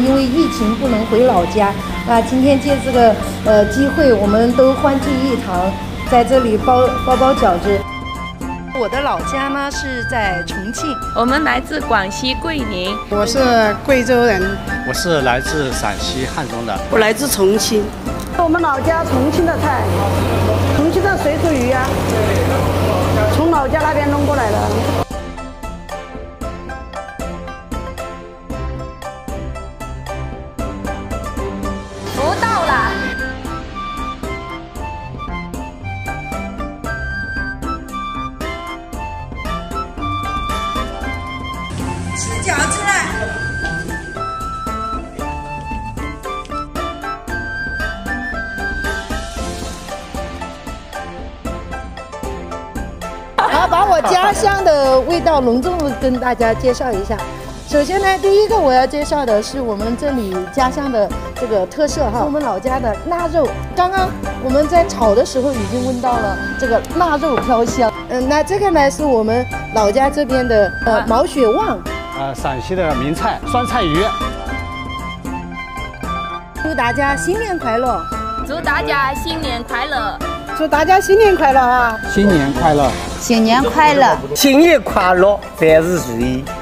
因为疫情不能回老家，那今天借这个机会，我们都欢聚一堂，在这里包饺子。我的老家呢是在重庆， 我们来自广西桂林。 我是贵州人， 我是来自陕西汉中的。 我来自重庆。 我们老家重庆的菜，重庆的水煮鱼啊，从老家那边弄过来的。 福到了。 吃饺子了。 好，把我家乡的味道隆重地跟大家介绍一下。首先呢，第一个我要介绍的是我们这里家乡的这个特色哈，我们老家的腊肉。刚刚我们在炒的时候已经闻到了这个腊肉飘香。那这个呢是我们老家这边的毛血旺， 陕西的名菜酸菜鱼。 祝大家新年快乐！ 祝大家新年快乐！ 祝大家新年快乐啊！ 新年快乐！ 新年快乐！ 新年快乐，万事如意。